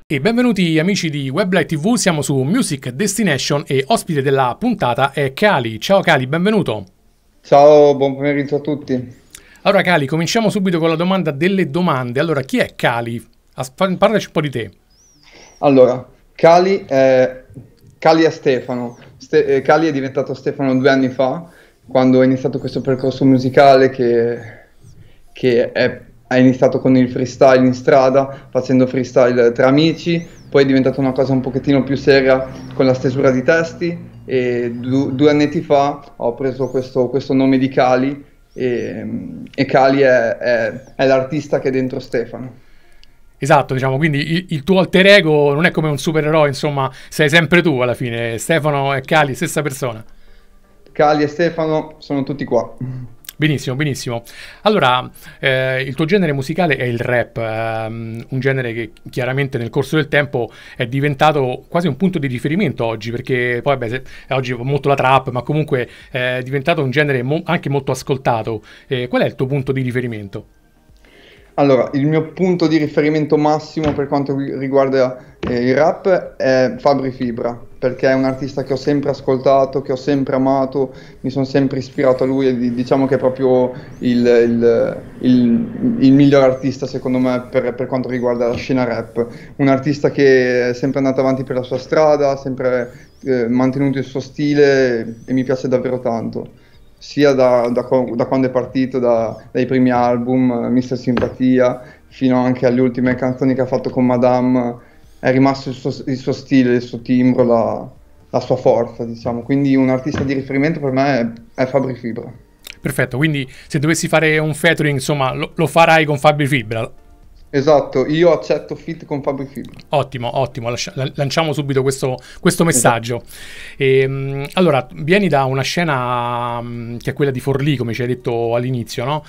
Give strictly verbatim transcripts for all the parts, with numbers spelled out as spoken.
E benvenuti amici di Weblight ti vu, siamo su Music Destination e ospite della puntata è Cali. Ciao Cali, benvenuto. Ciao, buon pomeriggio a tutti. Allora Cali, cominciamo subito con la domanda delle domande. Allora, chi è Cali? As- fa- Parlaci un po' di te. Allora, Cali è, Cali è Stefano. Ste- eh, Cali è diventato Stefano due anni fa, quando è iniziato questo percorso musicale che, che è, è iniziato con il freestyle in strada, facendo freestyle tra amici, poi è diventata una cosa un pochettino più seria con la stesura di testi e du- due anni fa ho preso questo, questo nome di Cali e, e Cali è, è è l'artista che è dentro Stefano. Esatto, diciamo, quindi il, il tuo alter ego non è come un supereroe, insomma, sei sempre tu alla fine. Stefano e Cali, stessa persona. Cali e Stefano sono tutti qua. Benissimo, benissimo. Allora, eh, il tuo genere musicale è il rap, ehm, un genere che chiaramente nel corso del tempo è diventato quasi un punto di riferimento oggi, perché poi beh, se- oggi è molto la trap, ma comunque è diventato un genere mo- anche molto ascoltato. Eh, qual è il tuo punto di riferimento? Allora, il mio punto di riferimento massimo per quanto ri- riguarda eh, il rap è Fabri Fibra, perché è un artista che ho sempre ascoltato, che ho sempre amato, mi sono sempre ispirato a lui e di- diciamo che è proprio il, il- il- il miglior artista secondo me per, per quanto riguarda la scena rap. Un artista che è sempre andato avanti per la sua strada, ha sempre eh, mantenuto il suo stile e mi piace davvero tanto. Sia da, da co- da quando è partito, da- dai primi album, eh, mister Simpatia, fino anche alle ultime canzoni che ha fatto con Madame, è rimasto il suo, il suo stile, il suo timbro, la, la sua forza, diciamo. Quindi un artista di riferimento per me è, è Fabri Fibra. Perfetto, quindi se dovessi fare un featuring, insomma, lo, lo farai con Fabri Fibra. Esatto, io accetto fit con Fabri Fibra. Ottimo, ottimo, lascia- lan- lanciamo subito questo, questo Esatto. messaggio. Ehm, allora, vieni da una scena mh, che è quella di Forlì, come ci hai detto all'inizio, no?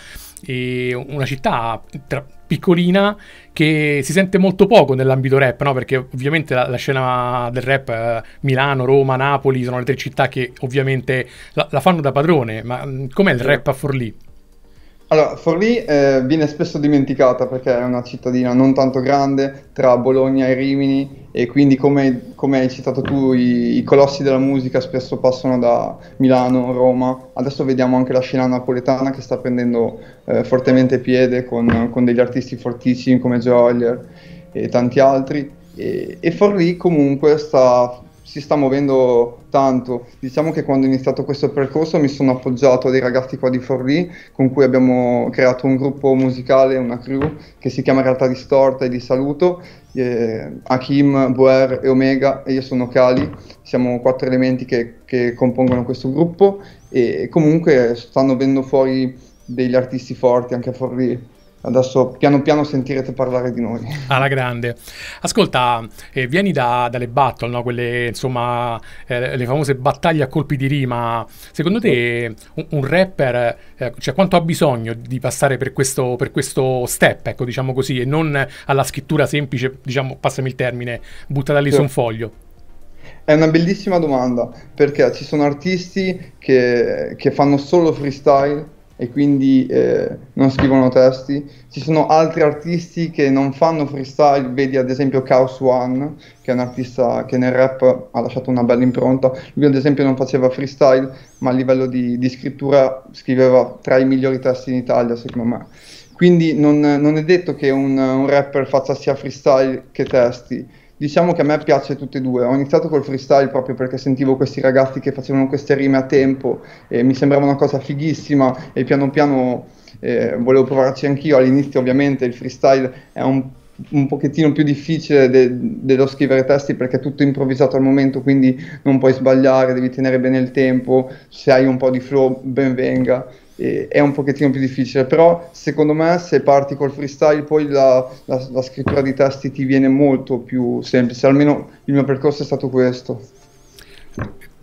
E una città tra- piccolina che si sente molto poco nell'ambito rap, no? Perché ovviamente la, la scena del rap, eh, Milano, Roma, Napoli, sono le tre città che ovviamente la, la fanno da padrone, ma mh, com'è il rap a Forlì? Allora, Forlì eh, viene spesso dimenticata perché è una cittadina non tanto grande tra Bologna e Rimini e quindi come, come hai citato tu i, i colossi della musica spesso passano da Milano, Roma, adesso vediamo anche la scena napoletana che sta prendendo eh, fortemente piede con, con degli artisti fortissimi come Joelier e tanti altri e, e Forlì comunque sta, si sta muovendo tanto. Diciamo che quando ho iniziato questo percorso mi sono appoggiato a dei ragazzi qua di Forlì con cui abbiamo creato un gruppo musicale, una crew che si chiama Realtà Distorta e di Saluto, eh, Hakim, Boer e Omega e io sono Cali, siamo quattro elementi che, che compongono questo gruppo e comunque stanno venendo fuori degli artisti forti anche a Forlì. Adesso piano piano sentirete parlare di noi. Alla grande. Ascolta, eh, vieni da- dalle battle, no? Quelle, insomma, eh, le famose battaglie a colpi di rima. Secondo te un, un rapper, eh, cioè quanto ha bisogno di passare per questo, per questo step, ecco, diciamo così, e non alla scrittura semplice, diciamo, passami il termine, buttata lì su un foglio? È una bellissima domanda perché ci sono artisti che, che fanno solo freestyle e quindi eh, non scrivono testi. Ci sono altri artisti che non fanno freestyle, vedi ad esempio Chaos One, che è un artista che nel rap ha lasciato una bella impronta. Lui ad esempio non faceva freestyle, ma a livello di, di scrittura scriveva tra i migliori testi in Italia, secondo me. Quindi non, non è detto che un, un rapper faccia sia freestyle che testi. Diciamo che a me piace tutte e due. Ho iniziato col freestyle proprio perché sentivo questi ragazzi che facevano queste rime a tempo e mi sembrava una cosa fighissima e piano piano eh, volevo provarci anch'io. All'inizio ovviamente il freestyle è un, un pochettino più difficile de- dello scrivere testi perché è tutto improvvisato al momento, quindi non puoi sbagliare, devi tenere bene il tempo, se hai un po' di flow ben venga. E- è un pochettino più difficile, però secondo me se parti col freestyle poi la, la- la scrittura di testi ti viene molto più semplice, almeno il mio percorso è stato questo.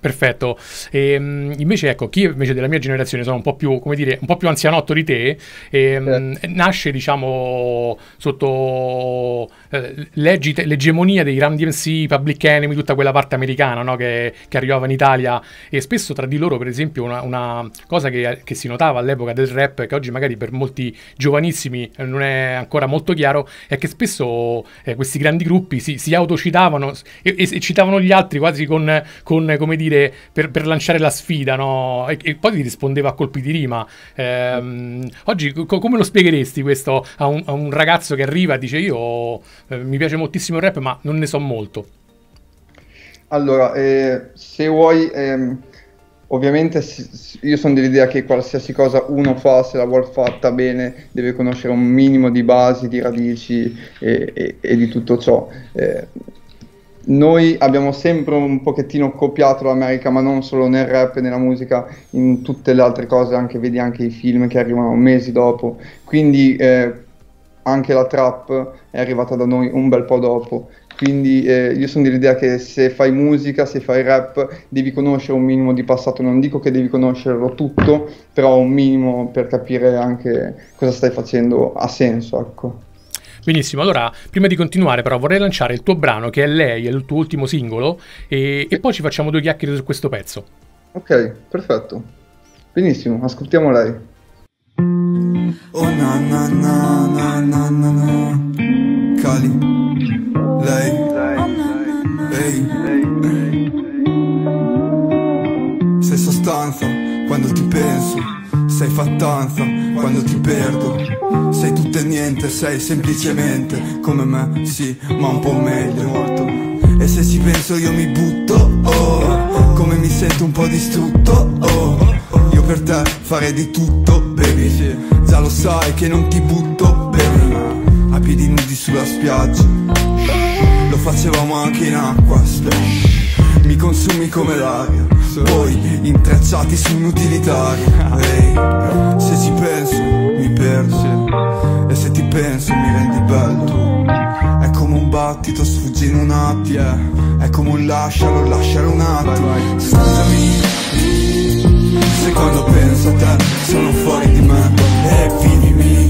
Perfetto. E, mh, invece, ecco, chi invece della mia generazione sono un po' più, come dire, un po' più anzianotto di te, e, mh, nasce, diciamo, sotto eh, l'egite- l'egemonia dei Run D M C, Public Enemy, tutta quella parte americana, no, che, che arrivava in Italia, e spesso tra di loro, per esempio, una, una cosa che, che si notava all'epoca del rap, che oggi magari per molti giovanissimi eh, non è ancora molto chiaro, è che spesso eh, questi grandi gruppi si, si autocitavano e, e, e citavano gli altri quasi con, con come dire, Per, per lanciare la sfida, no? E, e poi ti rispondeva a colpi di rima. Ehm, oggi co- come lo spiegheresti questo a un, a un ragazzo che arriva e dice io eh, mi piace moltissimo il rap ma non ne so molto? Allora, eh, se vuoi, ehm, ovviamente s- s- io sono dell'idea che qualsiasi cosa uno fa, se la vuol fatta bene, deve conoscere un minimo di basi, di radici e, e- e di tutto ciò. Eh, Noi abbiamo sempre un pochettino copiato l'America, ma non solo nel rap e nella musica, in tutte le altre cose, anche, vedi anche i film che arrivano mesi dopo. Quindi eh, anche la trap è arrivata da noi un bel po' dopo. Quindi eh, io sono dell'idea che se fai musica, se fai rap, devi conoscere un minimo di passato. Non dico che devi conoscerlo tutto, però un minimo per capire anche cosa stai facendo ha senso, ecco. Benissimo, allora prima di continuare però vorrei lanciare il tuo brano che è Lei, è il tuo ultimo singolo e, e poi ci facciamo due chiacchiere su questo pezzo. Ok, perfetto. Benissimo, ascoltiamo lei. Oh na na na na na na na Cali Lei Ehi Sei sostanza quando ti penso. Sei fattanza quando ti perdo. Sei tutto e niente, sei semplicemente come me, sì, ma un po' meglio molto. E se ci penso io mi butto, oh, come mi sento un po' distrutto, oh. Io per te farei di tutto, baby. Già lo sai che non ti butto, baby. A piedi nudi sulla spiaggia. Lo facevamo anche in acqua, splash. Mi consumi come l'aria, poi intrecciati su un utilitario. Ehi, se ci penso mi perdo, e se ti penso mi rendi bello. È come un battito, sfuggi in un attimo, è come un lascialo, lascialo un attimo. Scusami, se quando penso a te sono fuori di me e vivimi.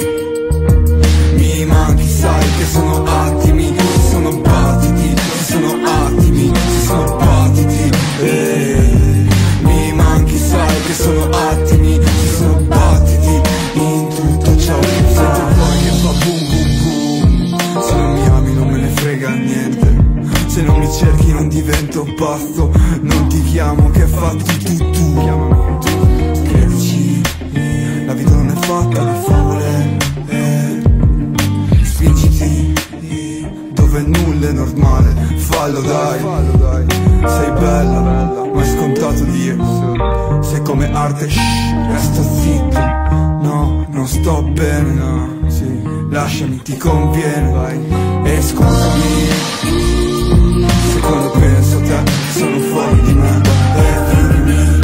Mi manchi, sai che sono attimi, ci sono battiti, ci sono attimi, ci sono battiti. Ehi, mi manchi, sai che sono attimi, ci sono battiti in tutto ciò. Sento poi che fa boom boom boom. Se non mi ami non me ne frega niente. Se non mi cerchi non divento pazzo. Non ti chiamo che fatti tu tu. Chiamami tu, credici, la vita non è fatta di favole. Eh, spingiti dove nulla è normale. Fallo dai, sei bella, ma è scontato dire. Sei come arte, shh, resta zitto. No, non sto bene, no, sì, lasciami, ti conviene, vai. E scusami, se quando penso a te sono fuori di me. E vivimi,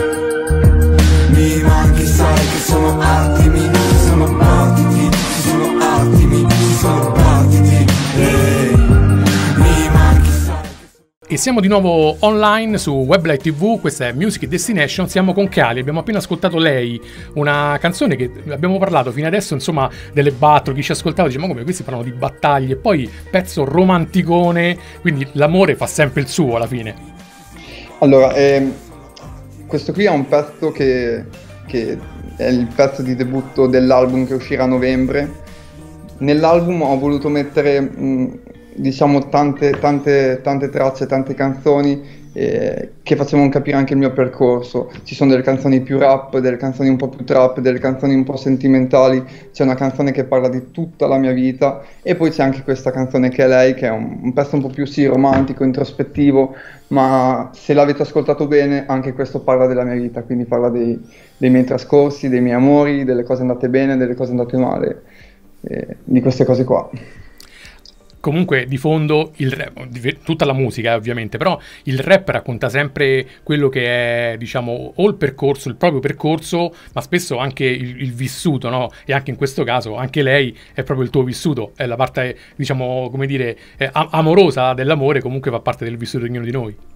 mi manchi, sai che sono attimi, ci sono battiti, ci sono attimi, ci sono battiti. Ehi, mi manchi, sai. E siamo di nuovo online su Weblight ti vu, questa è Music Destination, siamo con Cali, abbiamo appena ascoltato Lei, una canzone che abbiamo parlato fino adesso, insomma, delle battle, chi ci ascoltava dice ma come questi parlano di battaglie, poi pezzo romanticone, quindi l'amore fa sempre il suo alla fine. Allora, ehm, questo qui è un pezzo che, che è il pezzo di debutto dell'album che uscirà a novembre. Nell'album ho voluto mettere, mh, diciamo, tante, tante, tante tracce, tante canzoni eh, che facevano capire anche il mio percorso. Ci sono delle canzoni più rap, delle canzoni un po' più trap, delle canzoni un po' sentimentali. C'è una canzone che parla di tutta la mia vita e poi c'è anche questa canzone che è Lei, che è un, un pezzo un po' più sì, romantico, introspettivo, ma se l'avete ascoltato bene anche questo parla della mia vita, quindi parla dei, dei miei trascorsi, dei miei amori, delle cose andate bene, delle cose andate male, eh, di queste cose qua. Comunque di fondo il rap, di- tutta la musica eh, ovviamente, però il rap racconta sempre quello che è, diciamo, o il percorso, il proprio percorso, ma spesso anche il, il vissuto, no? E anche in questo caso, anche Lei è proprio il tuo vissuto, è la parte, diciamo, come dire, eh, am- amorosa dell'amore, comunque fa parte del vissuto di ognuno di noi.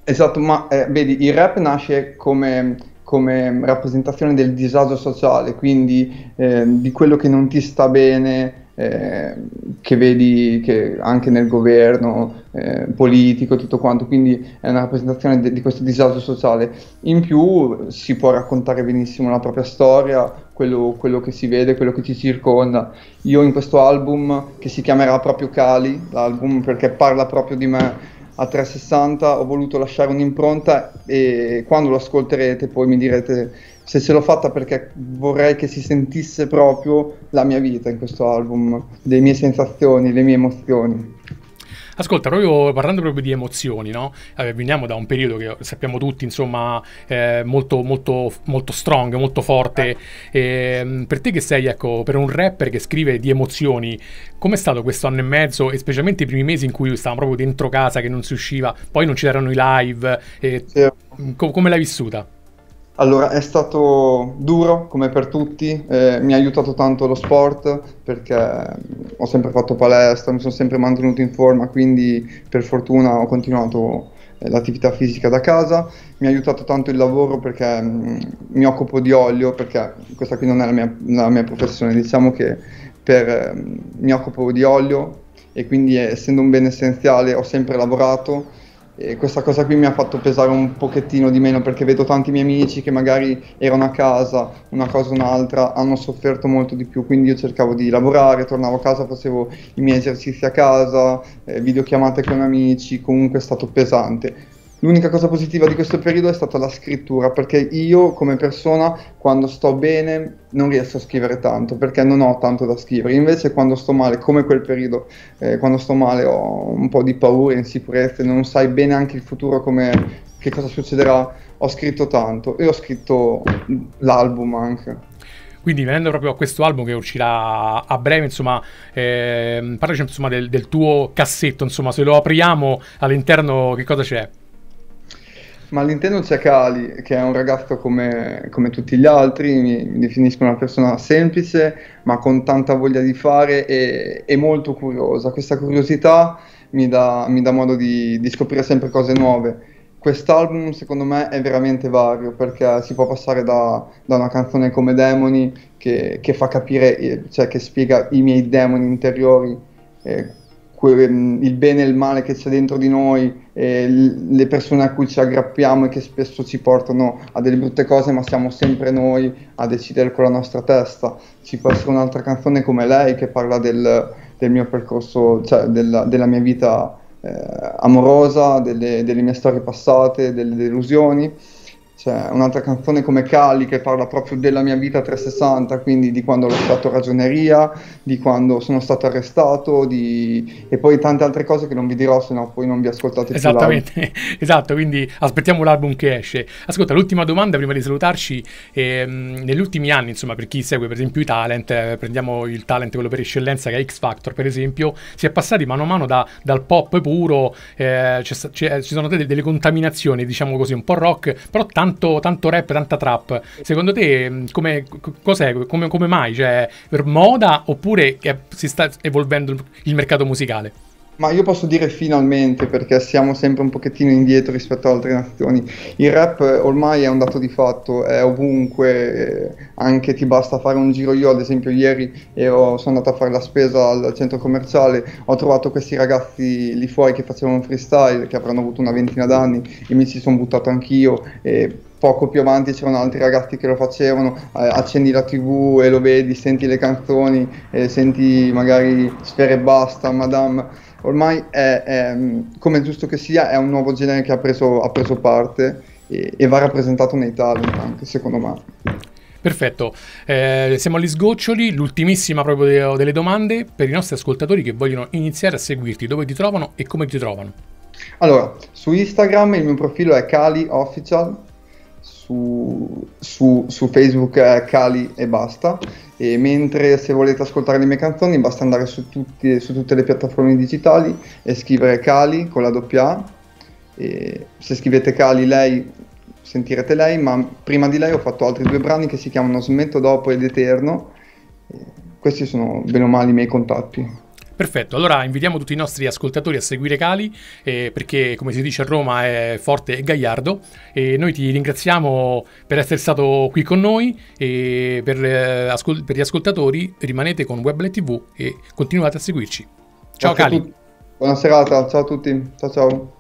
Esatto, ma eh, vedi, il rap nasce come, come rappresentazione del disagio sociale, quindi eh, di quello che non ti sta bene, eh, che vedi che anche nel governo eh, politico, tutto quanto, quindi è una rappresentazione de- di questo disagio sociale. In più si può raccontare benissimo la propria storia, quello, quello che si vede, quello che ci circonda. Io in questo album, che si chiamerà proprio Cali, l'album perché parla proprio di me a trecentosessanta, ho voluto lasciare un'impronta e quando lo ascolterete poi mi direte se ce l'ho fatta, perché vorrei che si sentisse proprio la mia vita in questo album, le mie sensazioni, le mie emozioni. Ascolta, proprio parlando proprio di emozioni, no? Eh, veniamo da un periodo che sappiamo tutti, insomma, eh, molto, molto, molto strong, molto forte. Eh, per te che sei, ecco, per un rapper che scrive di emozioni, com'è stato questo anno e mezzo, e specialmente i primi mesi in cui stavamo proprio dentro casa, che non si usciva, poi non c'erano i live, eh, Sì. co- come l'hai vissuta? Allora, è stato duro come per tutti, eh, mi ha aiutato tanto lo sport perché ho sempre fatto palestra, mi sono sempre mantenuto in forma, quindi per fortuna ho continuato eh, l'attività fisica da casa. Mi ha aiutato tanto il lavoro perché mh, mi occupo di olio, perché questa qui non è la mia, la mia professione, diciamo che per, eh, mi occupo di olio e quindi eh, essendo un bene essenziale ho sempre lavorato. E questa cosa qui mi ha fatto pesare un pochettino di meno perché vedo tanti miei amici che magari erano a casa, una cosa o un'altra, hanno sofferto molto di più, quindi io cercavo di lavorare, tornavo a casa, facevo i miei esercizi a casa, eh, videochiamate con amici, comunque è stato pesante. L'unica cosa positiva di questo periodo è stata la scrittura, perché io come persona quando sto bene non riesco a scrivere tanto, perché non ho tanto da scrivere, invece quando sto male, come quel periodo, eh, quando sto male ho un po' di paura, insicurezze, non sai bene anche il futuro come, che cosa succederà, ho scritto tanto e ho scritto l'album anche. Quindi venendo proprio a questo album che uscirà a breve, insomma, eh, parlaci insomma del, del tuo cassetto, insomma, se lo apriamo all'interno che cosa c'è? Ma all'interno c'è Cali, che è un ragazzo come, come tutti gli altri, mi, mi definisco una persona semplice, ma con tanta voglia di fare e, e molto curiosa. Questa curiosità mi dà, mi dà modo di, di scoprire sempre cose nuove. Quest'album secondo me è veramente vario, perché si può passare da, da una canzone come Demoni, che, che fa capire, eh, cioè che spiega i miei demoni interiori, eh, que- il bene e il male che c'è dentro di noi, eh, l- le persone a cui ci aggrappiamo e che spesso ci portano a delle brutte cose, ma siamo sempre noi a decidere con la nostra testa. Ci può essere un'altra canzone come Lei che parla del, del mio percorso, cioè della, della mia vita eh, amorosa, delle, delle mie storie passate, delle delusioni. C'è un'altra canzone come Cali che parla proprio della mia vita a trecentosessanta, quindi di quando ho lasciato ragioneria, di quando sono stato arrestato, di... e poi tante altre cose che non vi dirò, se no poi non vi ascoltate più l'album. Esattamente, esatto, quindi aspettiamo l'album che esce. Ascolta, l'ultima domanda prima di salutarci, ehm, negli ultimi anni, insomma, per chi segue per esempio i talent, eh, prendiamo il talent, quello per eccellenza che è X Factor per esempio, si è passati mano a mano da, dal pop puro, eh, c'è, c'è, ci sono delle, delle contaminazioni, diciamo così, un po' rock, però tanto, tanto rap, tanta trap. Secondo te come, cos'è, come, come mai? Cioè, per moda oppure che si sta evolvendo il mercato musicale? Ma io posso dire finalmente, perché siamo sempre un pochettino indietro rispetto ad altre nazioni. Il rap eh, ormai è un dato di fatto, è ovunque, eh, anche ti basta fare un giro. Io ad esempio ieri ero, sono andato a fare la spesa al centro commerciale, ho trovato questi ragazzi lì fuori che facevano freestyle, che avranno avuto una ventina d'anni, e mi ci sono buttato anch'io. E poco più avanti c'erano altri ragazzi che lo facevano, eh, accendi la tivù e lo vedi, senti le canzoni, eh, senti magari Sfera e Basta, Madame. Ormai è, è, come è giusto che sia, è un nuovo genere che ha preso, ha preso parte e, e va rappresentato nei talent anche, secondo me. Perfetto, eh, siamo agli sgoccioli, l'ultimissima proprio de- delle domande per i nostri ascoltatori che vogliono iniziare a seguirti, dove ti trovano e come ti trovano. Allora, su Instagram il mio profilo è Cali Official, su, su, su Facebook è Cali e basta, e mentre se volete ascoltare le mie canzoni basta andare su, tutti, su tutte le piattaforme digitali e scrivere Cali con la doppia A, e se scrivete Cali Lei sentirete Lei, ma prima di Lei ho fatto altri due brani che si chiamano Smetto dopo ed Eterno, e questi sono bene o male i miei contatti. Perfetto, allora invitiamo tutti i nostri ascoltatori a seguire Cali, eh, perché come si dice a Roma è forte e gagliardo, e noi ti ringraziamo per essere stato qui con noi, e per, eh, ascol- per gli ascoltatori rimanete con Weblet T V e continuate a seguirci. Ciao Grazie a Cali. tutti. Buona serata, ciao a tutti, ciao ciao.